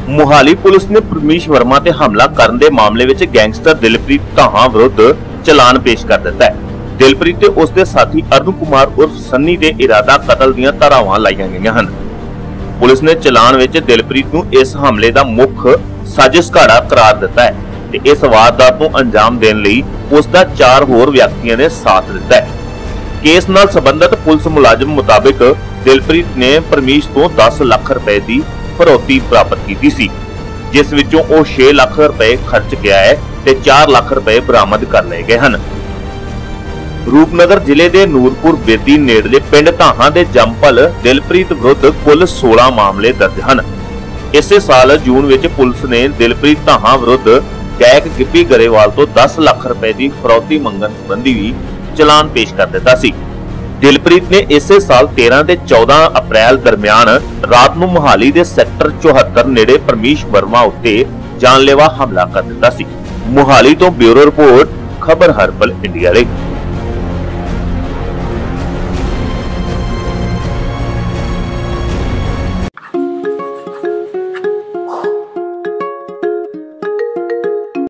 Mohali police ਨੇ ਪਰਮੇਸ਼ ਵਰਮਾ ਤੇ ਹਮਲਾ ਕਰਨ ਦੇ ਮਾਮਲੇ ਵਿੱਚ ਗੈਂਗਸਟਰ ਦਿਲਪ੍ਰੀਤ ਧਾਹਾ ਵਿਰੁੱਧ ਚਲਾਨ ਪੇਸ਼ ਕਰ ਦਿੱਤਾ ਹੈ। ਦਿਲਪ੍ਰੀਤ ਤੇ ਉਸ ਦੇ ਸਾਥੀ ਅਰੁਣ ਕੁਮਾਰ ਉਰਫ ਸੰਨੀ ਦੇ ਇਰਾਦਾ ਕਤਲ ਦੀਆਂ ਧਾਰਾਵਾਂ ਲਾਈਆਂ ਗਈਆਂ ਹਨ। ਪੁਲਿਸ ਨੇ ਚਲਾਨ ਵਿੱਚ ਦਿਲਪ੍ਰੀਤ ਨੂੰ ਇਸ ਹਮਲੇ ਦਾ ਮੁੱਖ ਸਾਜ਼ਿਸ਼ਘਾੜਾ ਕਰਾਰ ਦਿੱਤਾ ਹੈ ਤੇ ਇਸ ਵਾਰਦਾਤ ਨੂੰ ਅੰਜਾਮ ਦੇਣ ਲਈ ਉਸ ਦਾ 4 ਹੋਰ ਵਿਅਕਤੀਆਂ ਨੇ ਸਾਥ ਦਿੱਤਾ ਹੈ। ਕੇਸ ਨਾਲ ਸੰਬੰਧਿਤ ਪੁਲਿਸ ਮੁਲਾਜ਼ਮ ਮੁਤਾਬਿਕ ਦਿਲਪ੍ਰੀਤ ਨੇ ਪਰਮੇਸ਼ ਤੋਂ 10 ਲੱਖ ਰੁਪਏ ਦੀ ਫਰੌਤੀ ਪ੍ਰਾਪਤ ਕੀਤੀ ਸੀ, ਜਿਸ ਵਿੱਚੋਂ ਉਹ 6 ਲੱਖ ਰੁਪਏ ਖਰਚ ਗਿਆ ਹੈ ਤੇ 4 ਲੱਖ ਰੁਪਏ ਬਰਾਮਦ ਕਰ ਲਏ ਗਏ ਹਨ। ਰੂਪਨਗਰ ਜ਼ਿਲ੍ਹੇ ਦੇ ਨੂਰਪੁਰ ਬੇਦੀ ਨੇੜਲੇ ਪਿੰਡ ਧਾਹਾਂ ਦੇ ਜੰਮਪਲ ਦਿਲਪ੍ਰੀਤ ਵਿਰੁੱਧ ਕੁੱਲ 16 ਮਾਮਲੇ ਦਰਜ ਹਨ। ਇਸੇ ਸਾਲ ਜੂਨ ਵਿੱਚ ਪੁਲਿਸ ਨੇ ਦਿਲਪ੍ਰੀਤ ਧਾਹਾਂ ਵਿਰੁੱਧ ਗਾਇਕ ਗਿੱਪੀ ਗਰੇਵਾਲ ਤੋਂ 10 ਲੱਖ ਰੁਪਏ ਦੀ ਫਰੌਤੀ ਮੰਗਣ ਸੰਬੰਧੀ ਵੀ ਚਲਾਨ ਪੇਸ਼ ਕਰ ਦਿੱਤਾ ਸੀ। ਦਿਲਪ੍ਰੀਤ ਨੇ ਇਸੇ ਸਾਲ 13 ਤੇ 14 ਅਪ੍ਰੈਲ ਦਰਮਿਆਨ ਰਾਤ ਨੂੰ ਮੁਹਾਲੀ ਦੇ ਸੈਕਟਰ 74 ਨੇੜੇ ਪਰਮੇਸ਼ ਵਰਮਾ ਉੱਤੇ ਜਾਨਲੇਵਾ ਹਮਲਾ ਕਰ ਦਿੱਤਾ ਸੀ। ਮੁਹਾਲੀ ਤੋਂ ਬਿਊਰੋ ਰਿਪੋਰਟ, ਖਬਰ ਹਰਪਲ ਇੰਡੀਆ ਲਈ।